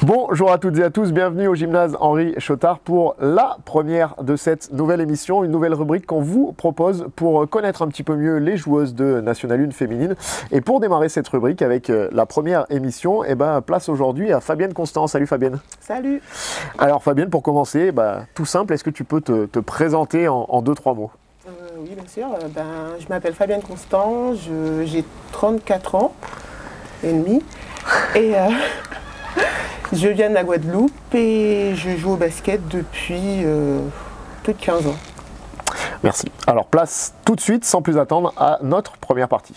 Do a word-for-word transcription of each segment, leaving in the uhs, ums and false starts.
Bonjour à toutes et à tous, bienvenue au gymnase Henri Chotard pour la première de cette nouvelle émission, une nouvelle rubrique qu'on vous propose pour connaître un petit peu mieux les joueuses de National un féminine. Et pour démarrer cette rubrique avec la première émission, eh ben, place aujourd'hui à Fabienne Constant. Salut Fabienne. Salut. Alors Fabienne, pour commencer, bah, tout simple, est-ce que tu peux te, te présenter en, en deux, trois mots? euh, Oui, bien sûr. Ben, je m'appelle Fabienne Constant, je, j'ai trente-quatre ans et demi. Et euh, je viens de la Guadeloupe et je joue au basket depuis euh, plus de quinze ans. Merci. Alors place tout de suite, sans plus attendre, à notre première partie.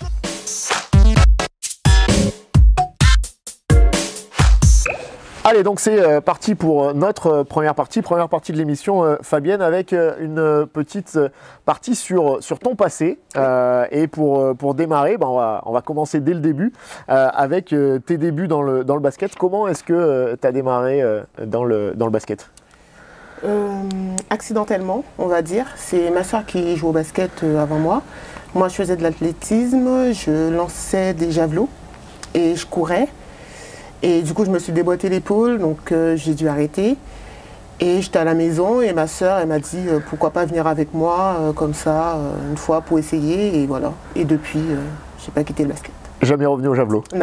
Allez, donc c'est euh, parti pour notre euh, première partie, première partie de l'émission, euh, Fabienne, avec euh, une euh, petite euh, partie sur, sur ton passé. Euh, et pour, euh, pour démarrer, ben, on, va, on va commencer dès le début euh, avec euh, tes débuts dans le, dans le basket. Comment est-ce que euh, tu as démarré euh, dans, le, dans le basket? euh, Accidentellement, on va dire. C'est ma soeur qui joue au basket euh, avant moi. Moi, je faisais de l'athlétisme, je lançais des javelots et je courais. Et du coup, je me suis déboîté l'épaule, donc euh, j'ai dû arrêter. Et j'étais à la maison et ma sœur, elle m'a dit euh, pourquoi pas venir avec moi, euh, comme ça, euh, une fois pour essayer. Et voilà. Et depuis, euh, je n'ai pas quitté le basket. Jamais revenu au javelot? Non.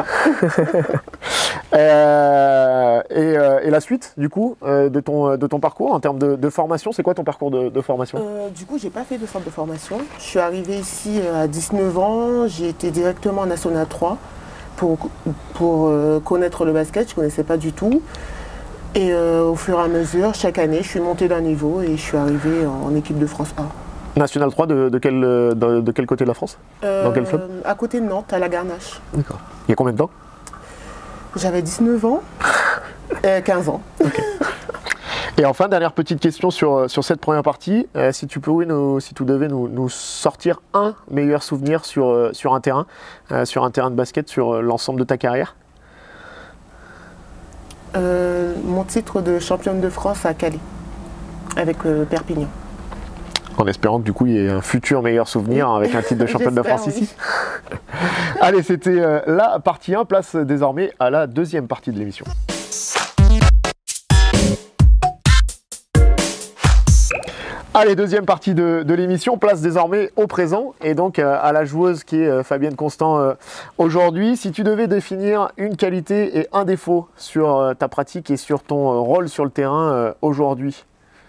euh, et, euh, et la suite, du coup, euh, de, ton, de ton parcours en termes de, de formation, c'est quoi ton parcours de, de formation? euh, Du coup, j'ai pas fait de centre de formation. Je suis arrivée ici euh, à dix-neuf ans, j'ai été directement en National trois. Pour, pour euh, connaître le basket, je ne connaissais pas du tout. Et euh, au fur et à mesure, chaque année, je suis montée d'un niveau et je suis arrivée en, en équipe de France A. National trois, de, de, quel, de, de quel côté de la France? euh, Dans quel club? À côté de Nantes, à la Garnache. D'accord. Il y a combien de temps? J'avais dix-neuf ans, euh, quinze ans. Okay. Et enfin, dernière petite question sur, sur cette première partie. Euh, si tu pouvais nous, si tu devais nous, nous sortir un meilleur souvenir sur, sur un terrain, euh, sur un terrain de basket, sur l'ensemble de ta carrière. Euh, mon titre de championne de France à Calais, avec euh, Perpignan. En espérant que du coup il y ait un futur meilleur souvenir avec un titre de championne de France oui. ici. Allez, c'était euh, la partie un, place désormais à la deuxième partie de l'émission. Allez, deuxième partie de, de l'émission, place désormais au présent et donc euh, à la joueuse qui est euh, Fabienne Constant euh, aujourd'hui. Si tu devais définir une qualité et un défaut sur euh, ta pratique et sur ton euh, rôle sur le terrain euh, aujourd'hui.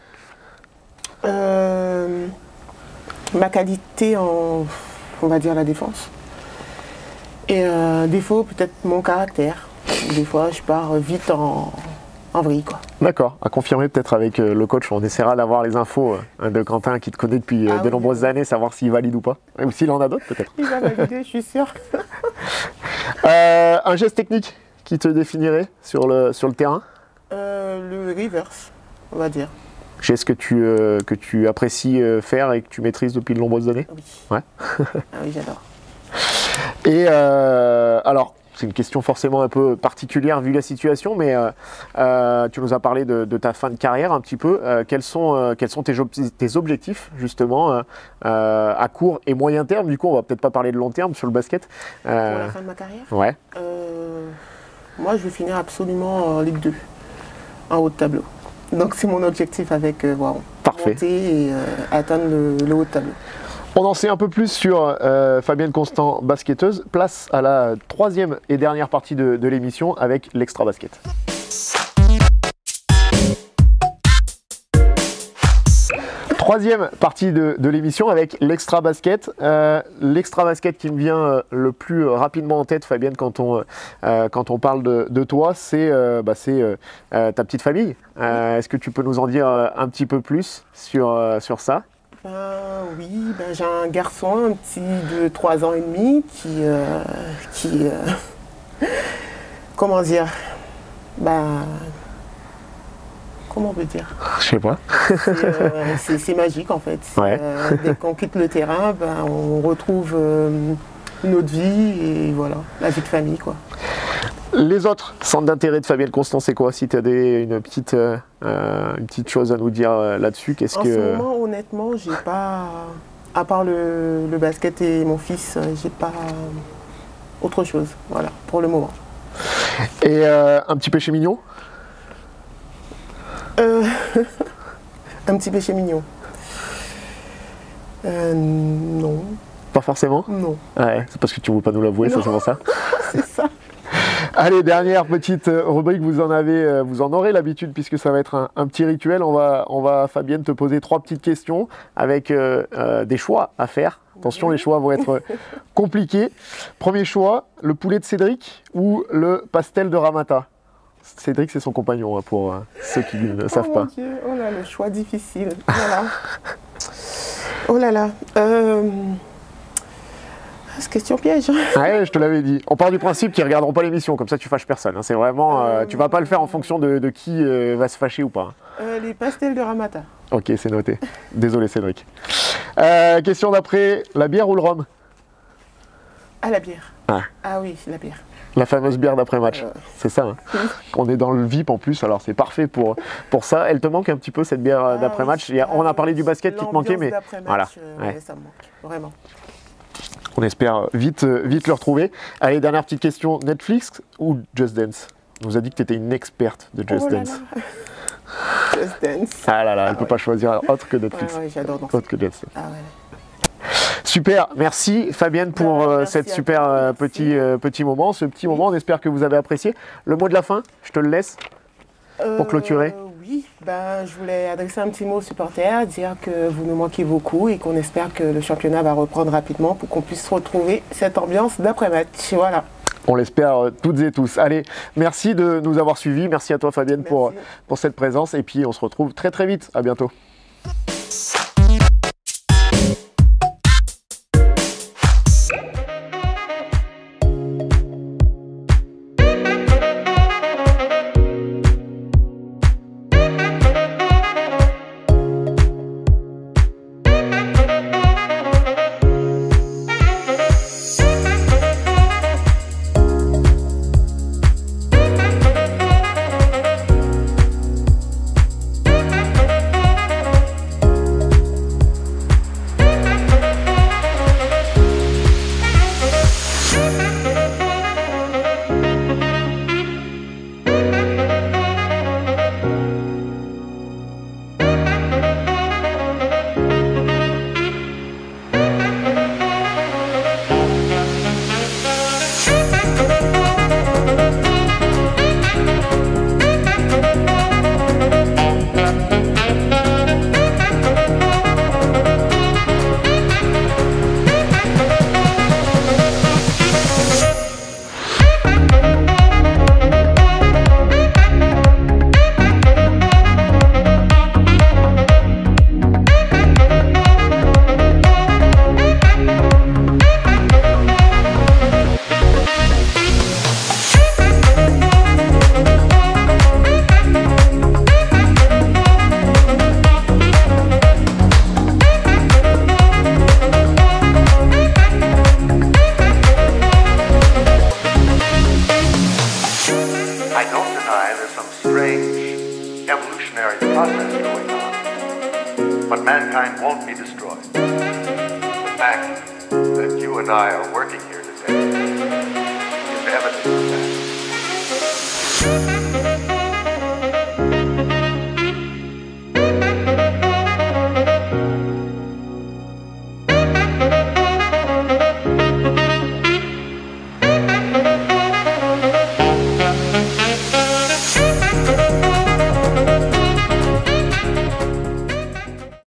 euh, Ma qualité en, on va dire, la défense. Et euh, défaut, peut-être mon caractère. Des fois, je pars vite en... en vrille, quoi. D'accord, à confirmer peut-être avec euh, le coach, on essaiera d'avoir les infos euh, de Quentin qui te connaît depuis euh, ah, de oui, nombreuses oui. années, savoir s'il valide ou pas, ou s'il en a d'autres peut-être. Il va valider, je suis sûre. euh, un geste technique qui te définirait sur le, sur le terrain? euh, Le reverse, on va dire. Geste que tu, euh, que tu apprécies euh, faire et que tu maîtrises depuis de nombreuses années? Oui. Ouais. Ah oui, j'adore. Et euh, alors, c'est une question forcément un peu particulière vu la situation, mais euh, euh, tu nous as parlé de, de ta fin de carrière un petit peu. Euh, quels sont, euh, quels sont tes, tes objectifs justement euh, euh, à court et moyen terme? Du coup, on va peut-être pas parler de long terme sur le basket. Euh, Pour la fin de ma carrière? Ouais. Euh, moi, je veux finir absolument en Ligue deux, en haut de tableau. Donc c'est mon objectif avec euh, wow, Parfait. monter et euh, atteindre le, le haut de tableau. On en sait un peu plus sur euh, Fabienne Constant, basketteuse. Place à la troisième et dernière partie de, de l'émission avec l'extra basket. Troisième partie de, de l'émission avec l'extra basket. Euh, l'extra basket qui me vient euh, le plus rapidement en tête, Fabienne, quand on, euh, quand on parle de, de toi, c'est euh, bah, euh, euh, ta petite famille. Euh, Est-ce que tu peux nous en dire euh, un petit peu plus sur, euh, sur ça? Ben, oui, ben, j'ai un garçon, un petit de trois ans et demi qui, euh, qui euh, comment dire, ben, comment on peut dire? Je sais pas. C'est euh, magique en fait. Ouais. Euh, dès qu'on quitte le terrain, ben, on retrouve euh, notre vie et voilà, la vie de famille, quoi. Les autres centres d'intérêt de Fabienne Constant, c'est quoi? Si tu as des, une, petite, euh, une petite chose à nous dire euh, là-dessus, qu'est-ce en que... En ce moment, honnêtement, j'ai pas, à part le, le basket et mon fils, j'ai pas autre chose, voilà, pour le moment. Et euh, un petit péché mignon? Un petit péché mignon. Euh, non. Pas forcément? Non. Ouais, c'est parce que tu ne veux pas nous l'avouer, ça c'est pour ça. C'est ça. Allez, dernière petite rubrique, vous en avez, vous en aurez l'habitude puisque ça va être un, un petit rituel. On va, on va, Fabienne, te poser trois petites questions avec euh, euh, des choix à faire. Attention, les choix vont être compliqués. Premier choix, le poulet de Cédric ou le pastel de Ramata? Cédric, c'est son compagnon, hein, pour euh, ceux qui ne oh savent mon pas. Dieu. Oh là, le choix difficile. Voilà. Oh là là. Euh... C'est question piège. Ouais, je te l'avais dit. On part du principe qu'ils ne regarderont pas l'émission, comme ça tu fâches personne. Hein. C'est vraiment, euh, tu vas pas le faire en fonction de, de qui euh, va se fâcher ou pas. Euh, les pastels de Ramata. Ok, c'est noté. Désolé Cédric. Euh, question d'après, la bière ou le rhum? Ah, la bière. Ah, Ah oui, la bière. la fameuse bière d'après-match. Euh. C'est ça. Hein. On est dans le V I P en plus, alors c'est parfait pour, pour ça. Elle te manque un petit peu cette bière Ah d'après-match. oui. On a parlé du basket qui te manquait, L'ambiance mais d'après-match, voilà. euh, Ouais. ouais, ça me manque, vraiment. On espère vite, vite le retrouver. Allez, dernière petite question. Netflix ou Just Dance? On nous a dit que tu étais une experte de Just Oh là Dance. là. Just Dance. Ah là là, elle ne Ah peut ouais. pas choisir autre que Netflix. Ouais, ouais, j'adore danser. Autre que Just Dance. Ah ouais. Super, merci Fabienne pour Bah, euh, merci cette à super toi, euh, merci. petit, euh, petit moment, ce petit moment. On espère que vous avez apprécié. Le mot de la fin, je te le laisse. Pour clôturer. Euh, Oui, ben, je voulais adresser un petit mot aux supporters, dire que vous nous manquez beaucoup et qu'on espère que le championnat va reprendre rapidement pour qu'on puisse retrouver cette ambiance d'après-match. Voilà. On l'espère euh, toutes et tous. Allez, merci de nous avoir suivis. Merci à toi Fabienne pour, Merci. pour cette présence. Et puis on se retrouve très très vite. À bientôt. evolutionary process going on. But mankind won't be destroyed. The fact that you and I are working here